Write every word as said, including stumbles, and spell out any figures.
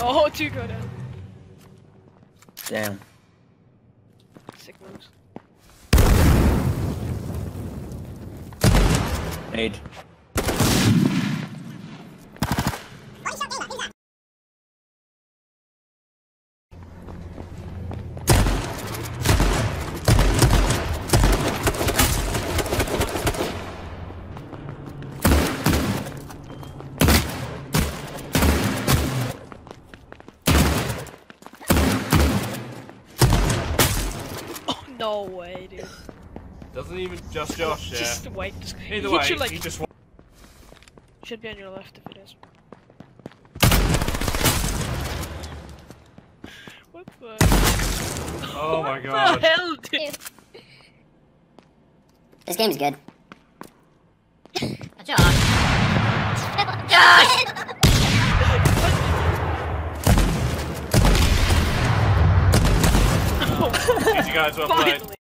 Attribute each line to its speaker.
Speaker 1: Oh, two go down.
Speaker 2: Damn.
Speaker 1: Sick moves.
Speaker 2: Nade.
Speaker 1: No way, dude.
Speaker 3: Doesn't even just Josh, yeah.
Speaker 1: Just wait. Just,
Speaker 3: Either
Speaker 1: he
Speaker 3: way,
Speaker 1: should, like,
Speaker 3: he just.
Speaker 1: should be on your left if it is. What the?
Speaker 3: Oh my
Speaker 1: What
Speaker 3: god.
Speaker 1: the hell, dude?
Speaker 4: This game's good. Josh. Josh!
Speaker 3: These guys well played.
Speaker 1: Finally.